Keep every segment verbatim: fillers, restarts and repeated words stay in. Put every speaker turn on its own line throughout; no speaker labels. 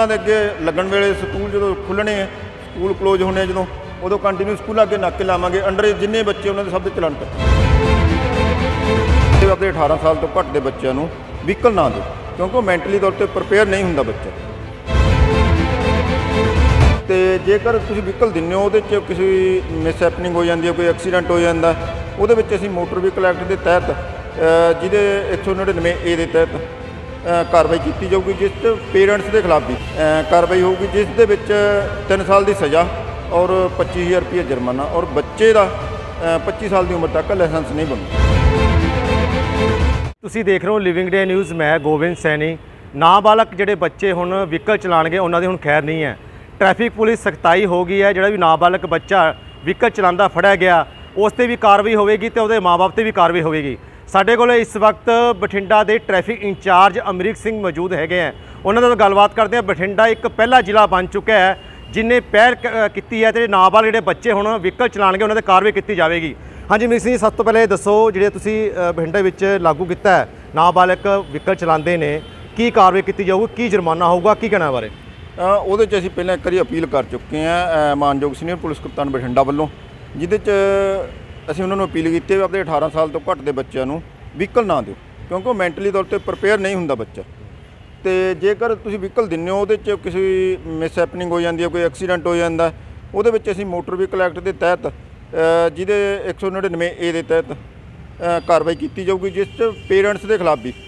ਸਕੂਲਾਂ ਦੇ ਅੱਗੇ ਲੱਗਣ ਵੇਲੇ ਸਕੂਲ ਜਦੋਂ ਖੁੱਲ੍ਹਣੇ ਸਕੂਲ ਕਲੋਜ਼ ਹੋਣੇ ਜਦੋਂ ਉਦੋਂ ਕੰਟੀਨਿਊ ਸਕੂਲਾਂ ਅੱਗੇ ਨਾਕੇ ਲਾਵਾਂਗੇ। ਅੰਡਰ ਜਿੰਨੇ ਬੱਚੇ ਉਹਨਾਂ ਦੇ ਸਭ ਦੇ ਚਲਾਨ ਕੱਟੇ। ਆਪਣੇ ਅਠਾਰਾਂ ਸਾਲ ਤੋਂ ਘੱਟ ਦੇ ਬੱਚਿਆਂ ਨੂੰ ਵਹੀਕਲ ਨਾ ਦਿਓ, ਕਿਉਂਕਿ ਮੈਂਟਲੀ ਤੌਰ ਤੇ ਪ੍ਰਪੇਅਰ ਨਹੀਂ ਹੁੰਦਾ ਬੱਚਾ। ਤੇ ਜੇਕਰ ਤੁਸੀਂ ਵਹੀਕਲ ਦਿੰਦੇ ਹੋ ਉਹਦੇ 'ਚ ਕਿਸੇ ਮਿਸ ਹੈਪਨਿੰਗ ਹੋ ਜਾਂਦੀ ਹੈ, ਕੋਈ ਐਕਸੀਡੈਂਟ ਹੋ ਜਾਂਦਾ, ਉਹਦੇ ਵਿੱਚ ਅਸੀਂ ਮੋਟਰ ਵਹੀਕਲ ਐਕਟ ਦੇ ਤਹਿਤ ਜਿਹਦੇ ਇੱਕ ਸੌ ਨੜਿਨਵੇਂ ਏ ਦੇ ਤਹਿਤ ਕਾਰਵਾਈ ਕੀਤੀ ਜਾਊਗੀ, ਜਿਸ 'ਚ ਪੇਰੈਂਟਸ ਦੇ ਖਿਲਾਫ ਵੀ ਕਾਰਵਾਈ ਹੋਊਗੀ, ਜਿਸ ਦੇ ਵਿੱਚ ਤਿੰਨ ਸਾਲ ਦੀ ਸਜ਼ਾ ਔਰ ਪੱਚੀ ਹਜ਼ਾਰ ਰੁਪਏ ਜੁਰਮਾਨਾ ਔਰ ਬੱਚੇ ਦਾ ਪੱਚੀ ਸਾਲ ਦੀ ਉਮਰ ਤੱਕ ਲਾਇਸੈਂਸ ਨਹੀਂ ਬਣੂ।
ਤੁਸੀਂ ਦੇਖ ਰਹੇ ਹੋ ਲਿਵਿੰਗ ਡੇ ਨਿਊਜ਼। ਮੈਂ ਗੋਬਿੰਦ ਸੈਣੀ। ਨਾਬਾਲਗ ਜਿਹੜੇ ਬੱਚੇ ਹੁਣ ਵਹੀਕਲ ਚਲਾਉਣਗੇ ਉਹਨਾਂ ਦੀ ਹੁਣ ਖੈਰ ਨਹੀਂ ਹੈ। ट्रैफिक पुलिस सख्ताई हो गई है। जोड़ा भी नाबालग बच्चा व्हीकल चलाता फड़िया गया उस पर भी कार्रवाई होगी तो उसके माँ बाप से भी कार्रवाई होगी। साढ़े को इस वक्त बठिंडा के ट्रैफिक इंचार्ज अमरीक सिंह मौजूद है। उन्होंने तो गलबात करते हैं। बठिंडा एक पहला जिला बन चुका है जिन्हें पहल की है। तो नाबालग जोड़े बच्चे हुण व्हीकल चलाएंगे उन्होंने कार्रवाई की जाएगी। हाँ जी अमरीक सिंह, सब तो पहले दसो जो तुसीं बठिंडा विच लागू किया है, नाबालग व्हीकल चलाते हैं, की कार्रवाई की जाऊगी, की जुर्माना होगा, की कहना बारे?
ਉਹਦੇ 'ਚ ਅਸੀਂ ਪਹਿਲਾਂ ਇੱਕ ਵਾਰੀ ਅਪੀਲ ਕਰ ਚੁੱਕੇ ਹਾਂ ਮਾਨਯੋਗ ਸੀਨੀਅਰ ਪੁਲਿਸ ਕਪਤਾਨ ਬਠਿੰਡਾ ਵੱਲੋਂ, ਜਿਹਦੇ 'ਚ ਅਸੀਂ ਉਹਨਾਂ ਨੂੰ ਅਪੀਲ ਕੀਤੀ ਹੈ ਵੀ ਆਪਣੇ ਅਠਾਰਾਂ ਸਾਲ ਤੋਂ ਘੱਟ ਦੇ ਬੱਚਿਆਂ ਨੂੰ ਵਹੀਕਲ ਨਾ ਦਿਓ, ਕਿਉਂਕਿ ਉਹ ਮੈਂਟਲੀ ਤੌਰ ਤੇ ਪ੍ਰਪੇਅਰ ਨਹੀਂ ਹੁੰਦਾ ਬੱਚਾ। ਤੇ ਜੇਕਰ ਤੁਸੀਂ ਵਹੀਕਲ ਦਿੰਦੇ ਹੋ ਉਹਦੇ 'ਚ ਕਿਸੇ ਮਿਸ ਹੈਪਨਿੰਗ ਹੋ ਜਾਂਦੀ ਹੈ, ਕੋਈ ਐਕਸੀਡੈਂਟ ਹੋ ਜਾਂਦਾ, ਉਹਦੇ ਵਿੱਚ ਅਸੀਂ ਮੋਟਰ ਵਹੀਕਲ ਐਕਟ ਦੇ ਤਹਿਤ ਜਿਹਦੇ ਇੱਕ ਸੌ ਨੜਿਨਵੇਂ ਏ ਦੇ ਤਹਿਤ ਕਾਰਵਾਈ ਕੀਤੀ ਜਾਊਗੀ, ਜਿਸ 'ਚ ਪੇਰੈਂਟਸ ਦੇ ਖਿਲਾਫ ਵੀ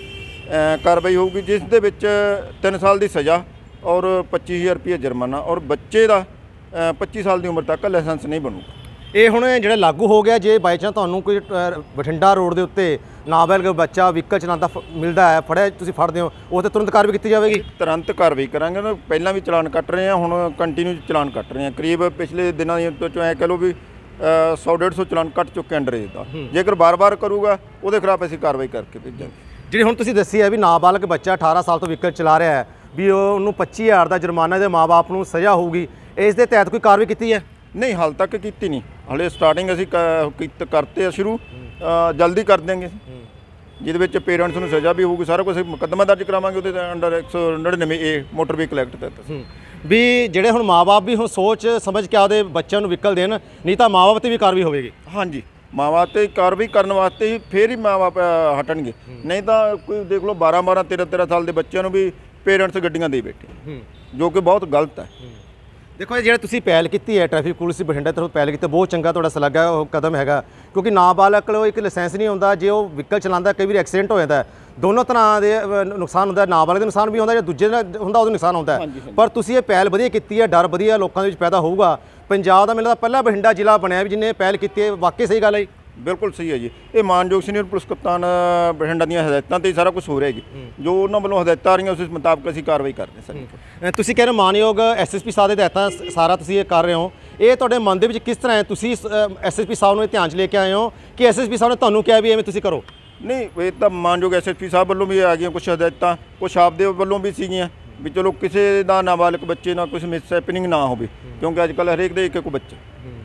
ਕਾਰਵਾਈ ਹੋਊਗੀ, ਜਿਸ ਦੇ ਵਿੱਚ ਤਿੰਨ ਸਾਲ ਦੀ ਸਜ਼ਾ और पच्ची हज़ार रुपये जुर्माना और बच्चे का पच्ची साल की उम्र तक लाइसेंस नहीं बनूगा।
ये हुण जिहड़ा लागू हो गया, जे बाई चांस तुहानूं कोई बठिंडा रोड के उत्ते नाबालग बच्चा व्हीकल चलाता मिलता है, फड़िया तुसीं फड़दे हो, उस ते तुरंत कार्रवाई की जाएगी?
तुरंत कार्रवाई करांगे ना। पहलां भी चलान कट रहे हैं, हुण कंटीन्यू चलान कट रहे हैं। करीब पिछले दिनों तो ऐ कह लो भी सौ डेढ़ सौ चलान कट चुके अंडर एज का। जेकर बार बार करूगा उसके खिलाफ असीं कार्रवाई करके भेजांगे।
जिहड़ी हुण तुसीं दस्सी है भी नाबालग बच्चा अठारह साल तो व्हीकल चला रहा है भी ਉਹਨੂੰ पच्ची हज़ार का जुर्माना ਦੇ ਮਾਂ-ਬਾਪ ਨੂੰ ਸਜ਼ਾ ਹੋਊਗੀ, ਇਸ ਦੇ ਤਹਿਤ ਕੋਈ ਕਾਰਵਾਈ ਕੀਤੀ ਹੈ?
नहीं हाल तक की नहीं, हाले स्टार्टिंग असीं करते हैं शुरू, जल्दी कर देंगे, जिहदे विच पेरेंट्स नूं सज़ा भी होगी, सारा कुछ मुकदमा दर्ज करावांगे ਉਹਦੇ अंडर एक सौ नड़िनਵੇਂ ए मोटर व्हीकल एक्ट तहत।
भी ਜਿਹੜੇ ਹੁਣ ਮਾਂ-ਬਾਪ ਵੀ ਹੁਣ ਸੋਚ ਸਮਝ ਕੇ ਆਪਦੇ ਬੱਚਿਆਂ ਨੂੰ ਵਹੀਕਲ ਦੇਣ, ਨਹੀਂ ਤਾਂ ਮਾਂ-ਬਾਪ ਤੇ ਵੀ ਕਾਰਵਾਈ ਹੋਵੇਗੀ।
हाँ जी, माँ बाप ते कार्रवाई करने वास्ते ही फिर ही माँ बाप हटणगे, नहीं तो कोई देख लो बारह बारह तेरह तेरह साल के बच्चों भी पेरेंट्स गड्डियां दे बैठे, जो कि बहुत गलत है।
देखो जो तुसीं पहल की है ट्रैफिक पुलिस बठिंडा तरफ पहल की, बहुत चंगा तुहाडा सलागा कदम है, क्योंकि नाबालग कोल एक लाइसेंस नहीं होंदा, जे वो व्हीकल चलाता कई बार एक्सीडेंट हो जाता है, दोनों तरह के नुकसान होंदा, नाबालग का नुकसान भी होंदा, दूजे होंदा उसदा नुकसान होंदा है। पर तुसीं ये पहल वधिया कीती है, डर वधिया लोगों के विच पैदा होऊगा। पंजाब दा मेरे पहला बठिंडा जिला बनया भी जिन्हें पहल की है, वाकई सही गल है?
बिल्कुल सही है जी। ये मानयोग सीनियर पुलिस कप्तान बठिंडा दी हदायतों ते सारा कुछ हो रहा है जी, जो उन्होंने वालों हदायत आ रही उस मुताबिक असीं कार्रवाई करते सर।
तुसीं कह रहे हो मानयोग एस एस पी साहब दी हदायतां सारा तुसीं ये कर रहे हो, ये तुहाडे मन दे विच किस तरह है? तुसीं एस एस पी साहब नूं ध्यान च लेके आए हो कि एस एस पी साहब ने तुहानूं कहा भी इवें तुसीं करो?
नहीं, ये तो मानयोग एस एस पी साहब वालों भी आ गई कुछ हदायतां, कुछ आपदे वालों भी सीगियां भी चलो किसी का नाबालग बच्चे ना कुछ मिस हैपनिंग ना हो, क्योंकि अजकल हरेक दे एक एक बच्चा,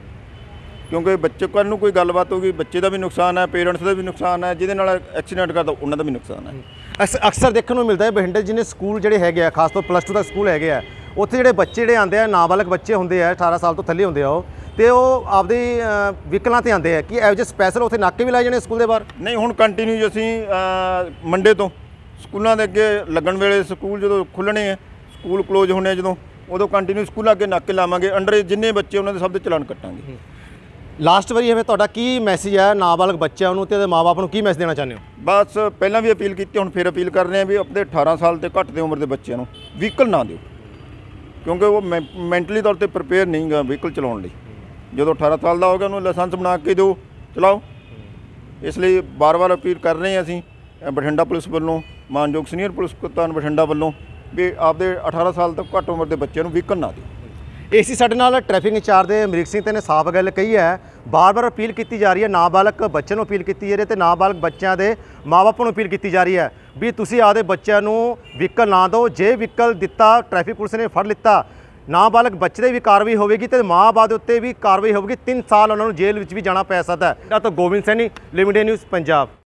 क्योंकि बच्चे कल नूं कोई गलबात होगी, बच्चे का भी नुकसान है, पेरेंट्स का भी नुकसान है, जिहदे नाल एक्सीडेंट करता उन्होंने भी नुकसान है।
अक्सर देखने को मिलता है बठिंडे जिन्हें स्कूल जोड़े है खास तौर प्लस टू तक स्कूल है, उत्थे जोड़े बच्चे जोड़े आते हैं नाबालग बच्चे होंगे अठारह साल तो थले होंगे, तो वो आपदी व्हीकलों से आते हैं कि एवं जो स्पैशल उत्थे नाके भी लाए जाने स्कूल के बाहर?
नहीं, हुण कंटीन्यू असीं मंडे तो स्कूलों के अगे लगन वेले स्कूल जो खुलने स्कूल क्लोज होने जो उदों कंटीन्यू स्कूलों अगे नाके लावांगे, अंडर जिन्ने बच्चे उन्होंने सब दे चलान कट्टांगे।
लास्ट वारी हमें तुहाडा की मैसेज है नाबालग बच्चों को ते माँ बाप को की मैसेज देना चाहते हो?
बस पहला भी अपील की, हुण फिर अपील कर रहे हैं भी अपने अठारह साल से घट की उम्र के बच्चों को व्हीकल ना दो, क्योंकि वो मैंटली तौर पर प्रिपेयर नहीं गा व्हीकल चलाने लई। जो अठारह साल का होगा उन्होंने लाइसेंस बना के दो, चलाओ। इसलिए बार बार अपील कर रहे हैं असीं बठिंडा पुलिस वालों, मानयोग सीनियर पुलिस कप्तान बठिंडा वालों भी आपदे अठारह साल तक घट उम्र के बच्चों को व्हीकल ना दो।
इसी साडे नाल ट्रैफिक इंचार्ज अमरीक सिंह ने साफ गल कही है, बार बार अपील की जा रही है, नाबालग बच्चों को अपील की जा रही है, नाबालग बच्चों के माँ बापों को अपील की जा रही है भी तुसीं आपदे बच्चों को व्हीकल ना दो। जे व्हीकल दिता ट्रैफिक पुलिस ने फड़ लिता, नाबालग बच्चे भी कार्रवाई होगी तो माँ बाप के उत्ते भी कार्रवाई होगी, तीन साल उन्होंने जेल में भी जाना पै सकता है। तो Gobind Saini, living day news Punjab.